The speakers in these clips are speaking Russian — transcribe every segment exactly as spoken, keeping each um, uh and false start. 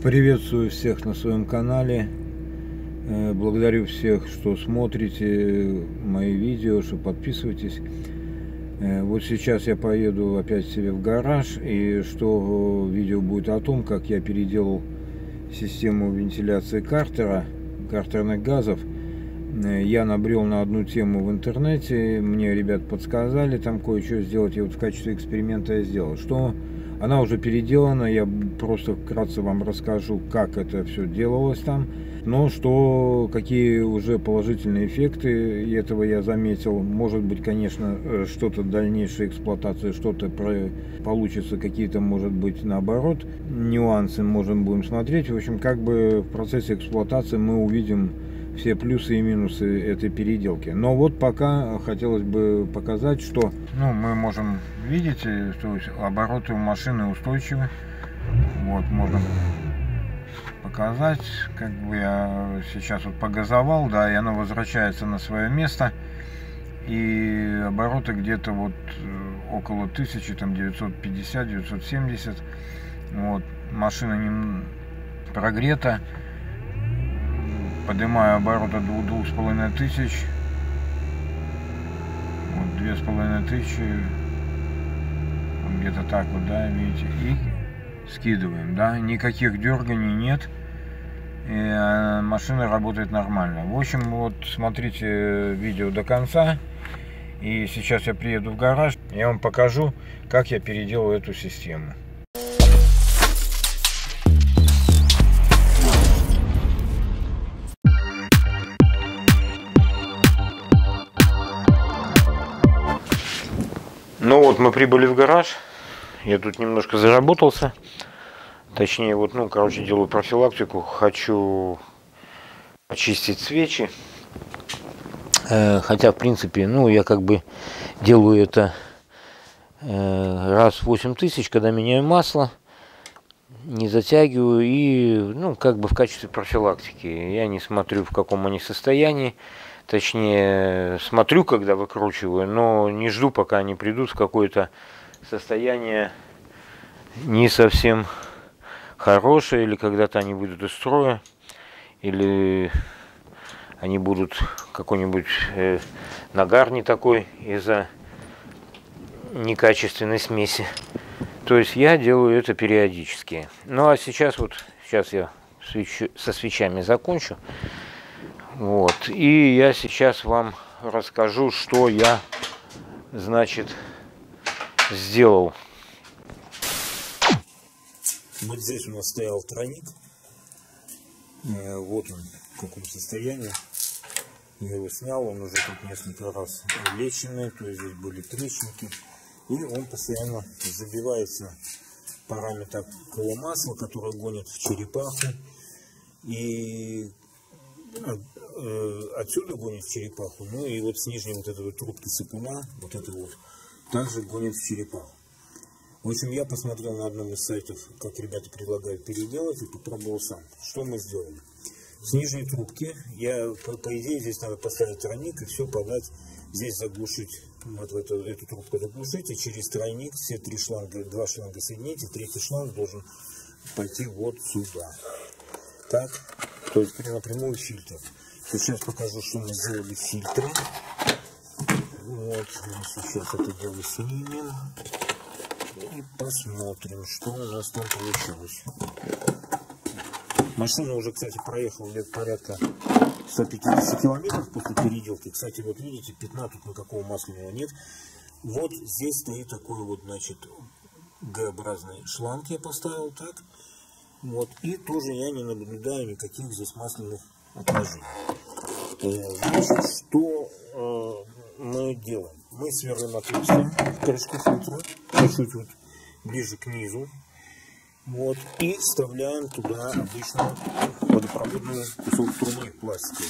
Приветствую всех на своем канале. Благодарю всех, что смотрите мои видео, что подписываетесь. Вот сейчас я поеду опять себе в гараж, и что видео будет о том, как я переделал систему вентиляции картера, картерных газов. Я набрел на одну тему в интернете, мне ребят подсказали там кое-что сделать, и вот в качестве эксперимента я сделал. Что она уже переделана, я просто вкратце вам расскажу, как это все делалось там. Но что, какие уже положительные эффекты этого я заметил. Может быть, конечно, что-то дальнейшей эксплуатации, что-то получится, какие-то, может быть, наоборот, нюансы можем будем смотреть. В общем, как бы в процессе эксплуатации мы увидим все плюсы и минусы этой переделки. Но вот пока хотелось бы показать, что ну, мы можем видеть, что обороты у машины устойчивы. Вот, можно показать, как бы я сейчас вот погазовал, да, и оно возвращается на свое место. И обороты где-то вот около тысячи, там девятьсот пятьдесят — девятьсот семьдесят. Вот, машина не прогрета. Поднимаю обороты до двух с половиной тысяч. Вот две с половиной тысячи. Где-то так вот, да, видите. И скидываем, да. Никаких дерганий нет. И машина работает нормально. В общем, вот смотрите видео до конца. И сейчас я приеду в гараж. Я вам покажу, как я переделал эту систему. Ну вот мы прибыли в гараж, я тут немножко заработался, точнее вот, ну, короче, делаю профилактику, хочу очистить свечи, хотя, в принципе, ну, я как бы делаю это раз в восемь тысяч, когда меняю масло, не затягиваю и, ну, как бы в качестве профилактики, я не смотрю, в каком они состоянии. Точнее, смотрю, когда выкручиваю, но не жду, пока они придут в какое-то состояние не совсем хорошее, или когда-то они выйдут из строя, или они будут какой-нибудь э, нагар не такой из-за некачественной смеси. То есть я делаю это периодически. Ну а сейчас вот, сейчас я свечу, со свечами закончу. Вот, и я сейчас вам расскажу, что я, значит, сделал. Вот здесь у нас стоял тройник. Вот он в каком состоянии. Я его снял, он уже тут несколько раз леченный, то есть здесь были трещинки. И он постоянно забивается парами такого масла, которое гонит в черепаху. И отсюда гонит в черепаху, ну и вот с нижней вот этой вот трубки сапуна, вот это вот, также гонит в черепаху. В общем, я посмотрел на одном из сайтов, как ребята предлагают переделать, и попробовал сам. Что мы сделали? С нижней трубки, я, по, по идее, здесь надо поставить тройник и все подать, здесь заглушить, вот в эту, эту трубку заглушить, и через тройник все три шланга, два шланга соединить, и третий шланг должен пойти вот сюда. Так, то есть напрямую фильтр. Сейчас покажу, что мы сделали фильтры. Вот, мы сейчас это дело снимем. И посмотрим, что у нас там получилось. Машина уже, кстати, проехала лет порядка ста пятидесяти километров после переделки. Кстати, вот видите, пятна тут никакого масляного нет. Вот здесь стоит такой вот, значит, Г-образный шланг я поставил, так. Вот, и тоже я не наблюдаю никаких здесь масляных отложений. Значит, что э, мы делаем? Мы сверлим отверстие в крышку фильтра, чуть-чуть вот ближе к низу. Вот, и вставляем туда обычно водопроводный кусок трубы пластиковый.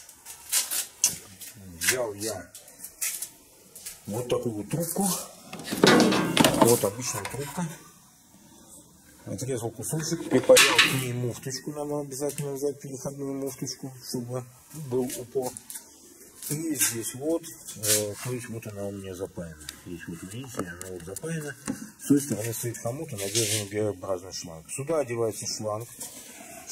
Взял я вот такую вот трубку. Вот обычная трубка. Отрезал кусочек, припаял к ней муфточку, нам обязательно взять переходную муфточку, чтобы был упор. И здесь вот, э, то есть вот она у меня запаяна. Здесь вот видите, она вот запаяна. С той стороны стоит хомут и надежный Г-образный шланг. Сюда одевается шланг.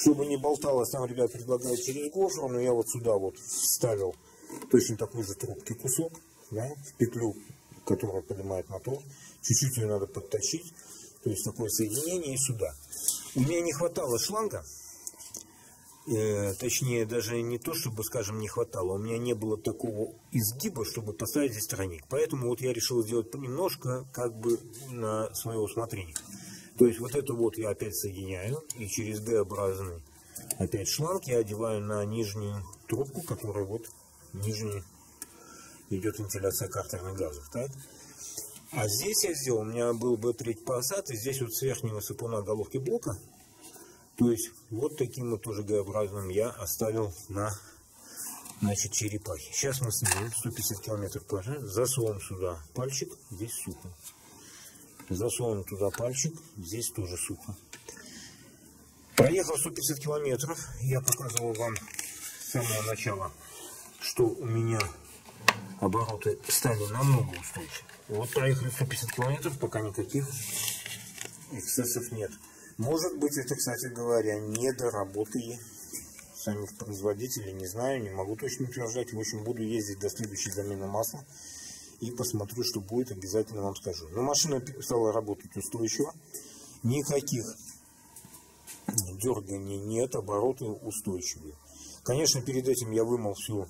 Чтобы не болталось, там ребят предлагают через гофру, но я вот сюда вот вставил точно такой же трубки кусок, да, в петлю, которая поднимает мотор. Чуть-чуть ее надо подточить. То есть такое соединение и сюда. У меня не хватало шланга. Э, точнее, даже не то, чтобы, скажем, не хватало. У меня не было такого изгиба, чтобы поставить здесь тройник. Поэтому вот я решил сделать немножко, как бы на свое усмотрение. То есть вот это вот я опять соединяю. И через Д-образный опять шланг я одеваю на нижнюю трубку, которая вот нижняя идет вентиляция картерных газов. Так? А здесь я сделал, у меня был бы третий посад, и здесь вот с верхнего сапуна головки блока, то есть вот таким вот тоже Г-образным я оставил на, значит, черепахе. Сейчас мы снимем сто пятьдесят километров позже, засовываем сюда пальчик, здесь сухо. Засовываем туда пальчик, здесь тоже сухо. Проехал сто пятьдесят километров, я показывал вам с самого начала, что у меня обороты стали намного устойчивее. Вот проехали сто пятьдесят километров, пока никаких эксцессов нет. Может быть, это, кстати говоря, недоработы самих производителей, не знаю, не могу точно утверждать. В общем, буду ездить до следующей замены масла и посмотрю, что будет, обязательно вам скажу. Но машина стала работать устойчиво, никаких дерганий нет, обороты устойчивые. Конечно, перед этим я вымыл всю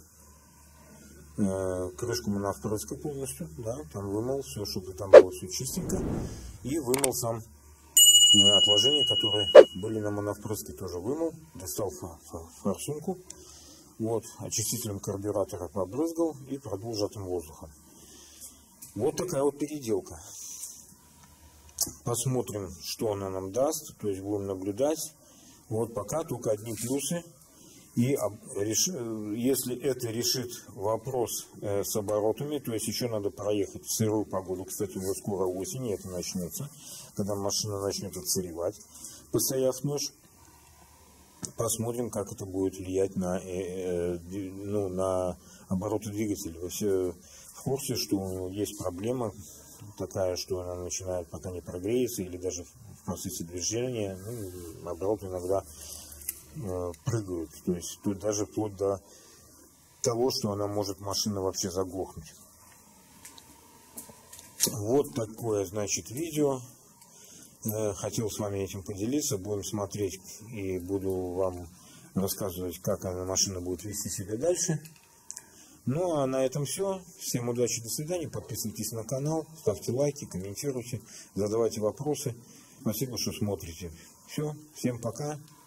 крышку моновпрыска полностью, да, там вымыл все, чтобы там было все чистенько, и вымыл сам отложения, которые были на моновпрыске, тоже вымыл, достал форсунку, вот, очистителем карбюратора побрызгал и продул сжатым воздухом. Вот такая вот переделка. Посмотрим, что она нам даст, то есть будем наблюдать. Вот пока только одни плюсы. И если это решит вопрос с оборотами, то есть еще надо проехать в сырую погоду. Кстати, уже скоро осень, это начнется, когда машина начнет отсыревать, постояв ночь. Посмотрим, как это будет влиять на, ну, на обороты двигателя. Вы все в курсе, что есть проблема такая, что она начинает, пока не прогреется, или даже в процессе движения, ну, обороты иногда прыгают, то есть тут даже вплоть до того, что она может машина вообще заглохнуть. Вот такое, значит, видео. Хотел с вами этим поделиться, будем смотреть и буду вам рассказывать, как эта машина будет вести себя дальше. Ну а на этом все. Всем удачи, до свидания. Подписывайтесь на канал, ставьте лайки, комментируйте, задавайте вопросы. Спасибо, что смотрите. Все, всем пока.